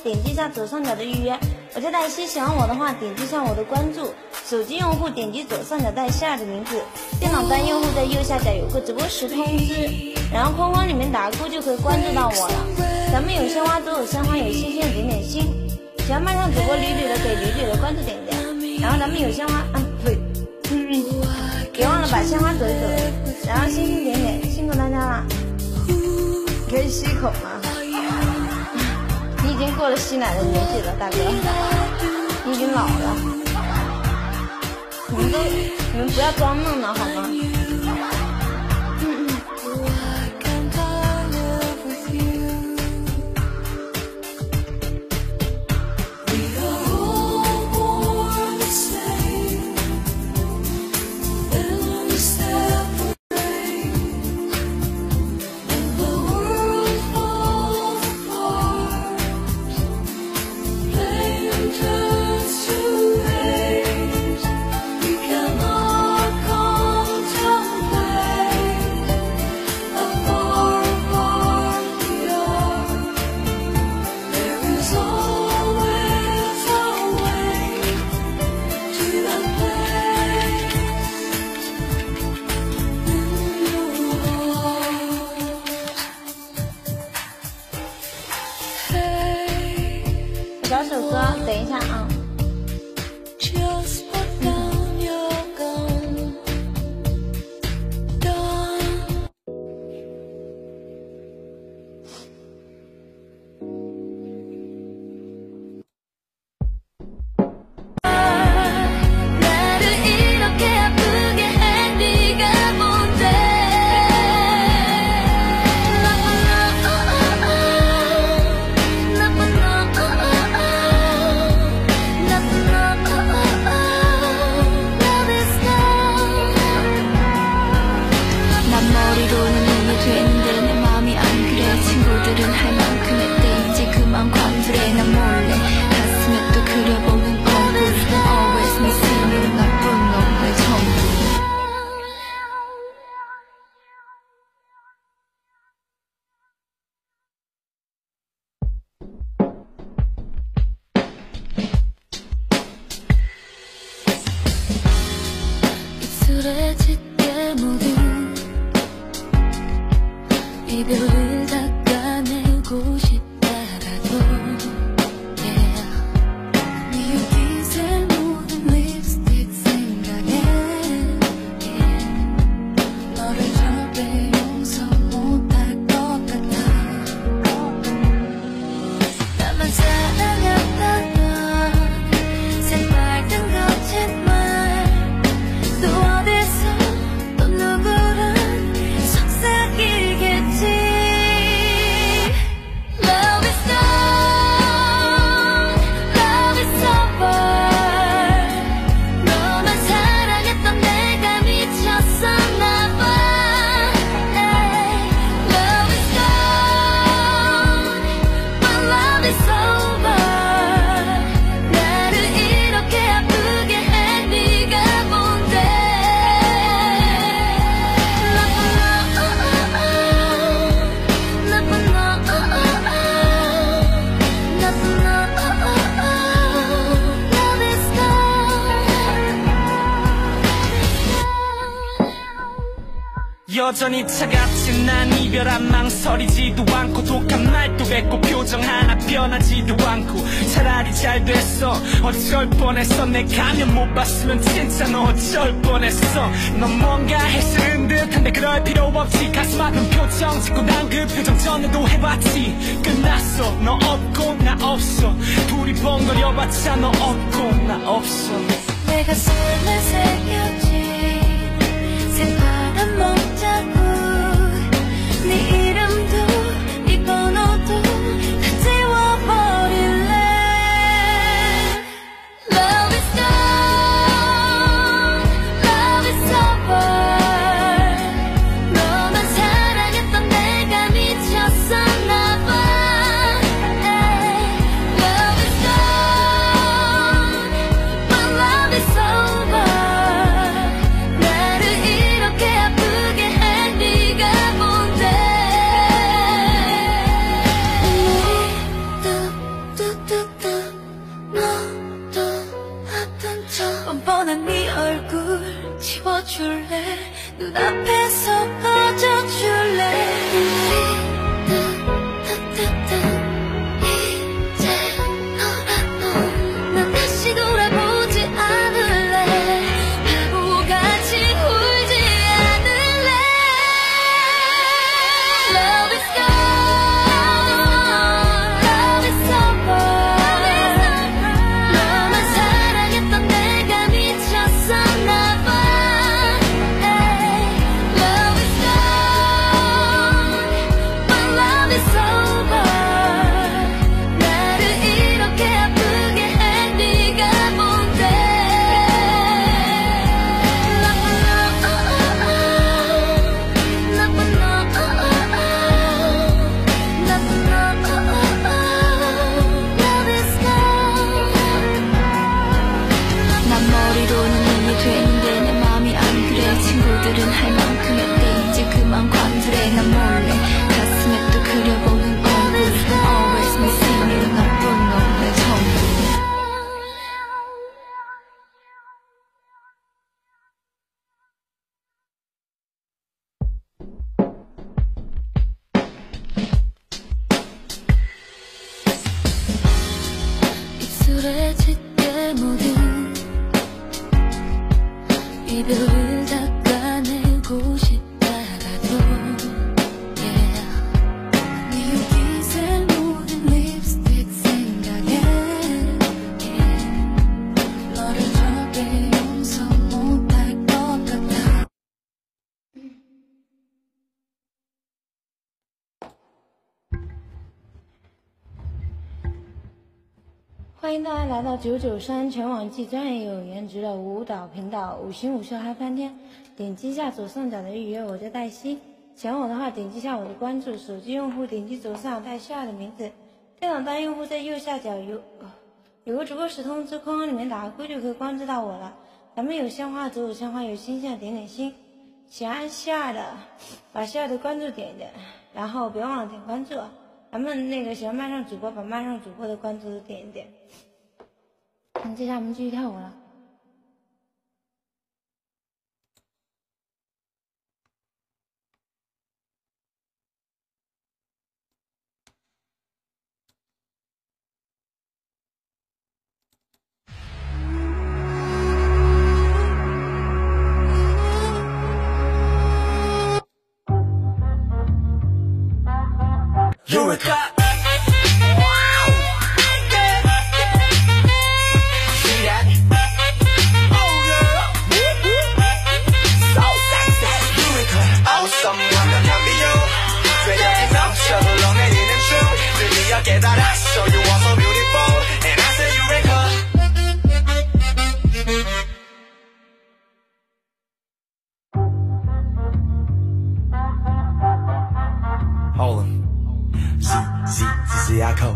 点击一下左上角的预约。我叫黛西，喜欢我的话点击一下我的关注。手机用户点击左上角带希尔的名字，电脑端用户在右下角有个直播时通知，然后框框里面打勾就可以关注到我了。咱们有鲜花都有鲜花，有星星点点心。喜欢麦上主播吕吕的给吕吕的关注点点。然后咱们有鲜花对，别忘了把鲜花走一走，然后星星点点，辛苦大家了。可以吸一口吗？你已经过了吸奶的年纪了，大哥，你已经老了。你们不要装嫩了好吗？找首歌，等一下啊。 이별을 닦아내고 싶다가도 yeah. 네 여기새 묻은 립스틱 생각에 yeah. 너를 절대 용서 못할 것 같아 나만 사랑했다던 새빨간 거짓말 또 어디서 또 누구랑 속삭이겠지 Love is gone, love is over 너만 사랑했던 내가 미쳤었나봐 Love is gone, but love is over 나를 이렇게 아프게 해 네가 뭔데 여전히 차갑지 난 이별한 망설이지도 않고 독한 말도 뱉고 표정 하나 변하지도 않고 차라리 잘 됐어 어쩔 뻔했어 내 가면 못 봤으면 진짜 너 어쩔 뻔했어 넌 뭔가 해쓰는 듯한데 그럴 필요 없지 가슴 아픈 표정 짓고 난 그 표정 전에도 해봤지 끝났어 너 없고 나 없어 둘이 번거려봤자 너 없고 나 없어 내 가슴에 새겨진 새파란 목자국 네 이름도 네 번호도 다 지워버릴래 Love is gone, love is over 너만 사랑했던 내가 미쳤었나봐 Love is gone, but love is over 웃어줄래 눈앞에서 꺼져줄래 이제 너라도 난 다시 돌아보지 않을래 바보같이 울지 않을래 Love is gone Love is over 너만 사랑했던 내가 미쳤었나봐 Love is gone But love is over 나를 이렇게 아프게 해 네가 뭔데 나쁜 Love is gone 난 머리로는 이해 되는데 내 맘이 안 그래 친구들은 할 만큼 했대 이제 그만 관두래 난 몰래 가슴에 또 그려보는 얼굴 Always missing you 나쁜 놈의 전부 입술에 짙게 묻은 이별을 닦아내고 싶다가도 yeah. 네 옷깃에 묻은 립스틱 생각에 yeah. 너를 절대 용서 못할 것 같아 欢迎大家来到993全网最专业有颜值的舞蹈频道5星5秀嗨翻天，点击一下左上角的预约，我叫黛西。喜欢我的话，点击一下我的关注。手机用户点击左上带下的名字，电脑端用户在右下角有个直播时通知框，里面打个勾就可以关注到我了。咱们有鲜花走走鲜花，有星星的点点心。喜欢希尔的，把希尔的关注点一点，然后别忘了点关注。咱们那个喜欢麦上主播，把麦上主播的关注都点一点。接下来我们继续跳舞了。 Eureka! 깨달았어 you are so beautiful and I say Eureka Hold on I call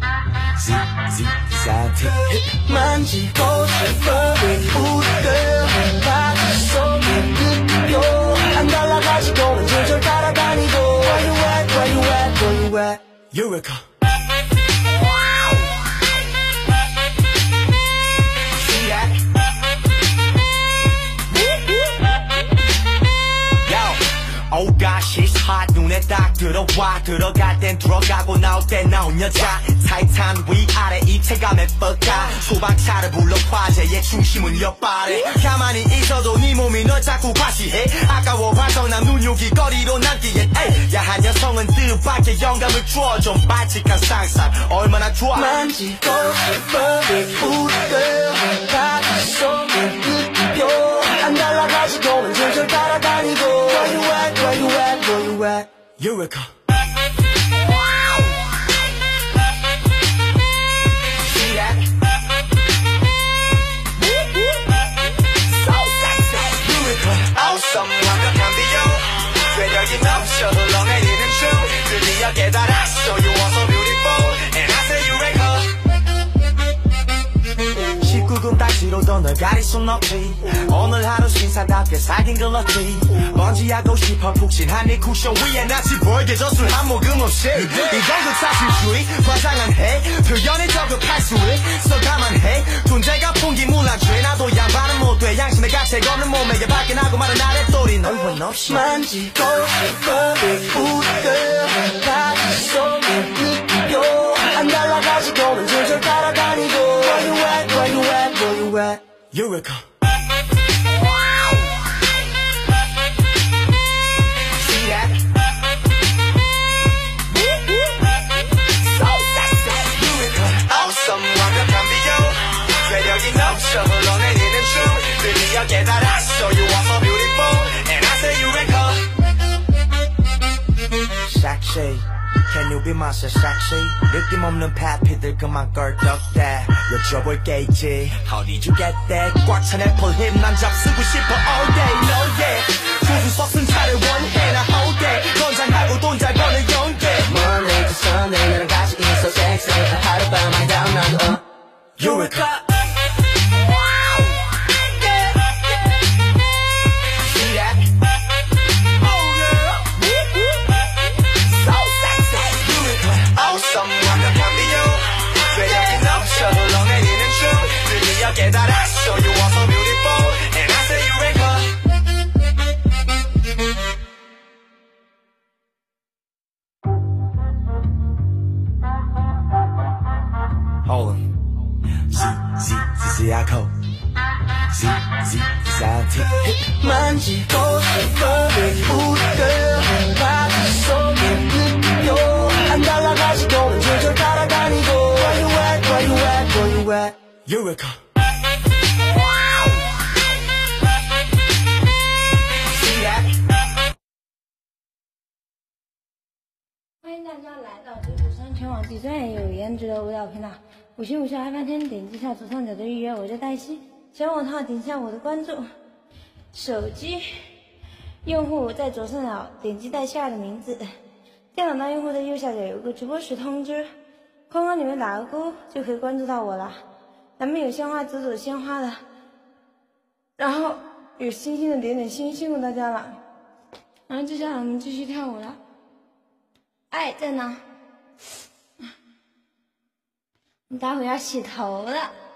만지고 싶어 우리들 바다 속에 느껴 안 달라가지고는 줄줄 따라다니고 Where you at, where you at, where you at Eureka Oh gosh, it's hot 눈에 딱 들어와 들어갈 땐 들어가고 나올 땐 나온 여자 타이탄 위아래 입체감에 뻗가 소방차를 불러 화재의 중심은 옆발에 가만히 있어도 네 몸이 널 자꾸 과시해 아까워 반성난 눈요기 거리로 남기에 에이. 야한 여성은 뜻밖의 영감을 주어 좀 발칙한 상상 얼마나 좋아 만지고 싶어 우리들 바다 속에 느껴 안 달라가지고는 줄줄 따라다니고 Where you at, where you at, where you at Eureka See that? So sexy Eureka Awesome 완벽한 비교 괴력이 넘쳐 흘러내리는 춤 드디어 깨달았어 You are so beautiful And I say Eureka 19금 딱지로도 널 가릴 순 없지 오늘 하루 신사답게 살긴 글렀지 먼지하고 싶어 푹신한 네 쿠션 위에 낯이 보이게 젖술 한 모금 없이 이정도 사실주의 과장한 해 표현이 저급할 수 있어 감안해 존재가 풍기물난 죄 나도 양반은 못돼 양심의 가책 없는 몸에게 밖에 나고 없이 만지고 싶어 Good girl 가슴 속에 느껴 안 달라가지고는 줄줄 따라다니고 Where you at, where you at, where you at Eureka See that? So sexy Eureka Awesome 완벽한 비교 매력이 넘쳐 흘러내리는 춤 드디어 깨달았어 You are so beautiful And I say Eureka Sexy Can you be my so sexy 느낌 없는 팝피들 그만 껄떡대 여쭤볼게 있지 How did you get that 꽉 찬 애플 힘난 잡쓰고 싶어 all day no yeah 조수 썩은 차를 원해 나 all day 건장하고 돈 잘 버는 연계 Monday to Sunday 나랑 같이 있어 sexy 하룻밤 down 나도 Eureka 깨달았어 You are so beautiful And I say Eureka Hold on Z I Z 만지고 싶어 Good girl 가슴 속에 느껴 안 달라가지고는 줄줄 따라다니고 Where you at, where you at, where you at Eureka 欢迎大家来到993全网最专业有颜值的舞蹈频道，5星5笑嗨翻天，点击一下左上角的预约，我叫黛西，喜欢我的话点一下我的关注，手机用户在左上角点击带希尔的名字，电脑端用户在右下角有个直播时通知，框框里面打个勾就可以关注到我了。咱们有鲜花走走鲜花的，然后有星星的点点星，辛苦大家了。然后接下来我们继续跳舞了。哎，在呢。你待会要洗头了。